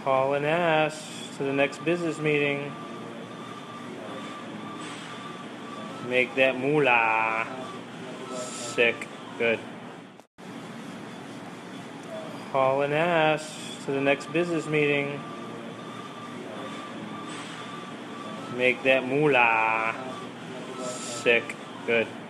Hauling ass to the next business meeting. Make that moolah. Sick. Good. Hauling ass to the next business meeting. Make that moolah. Sick. Good.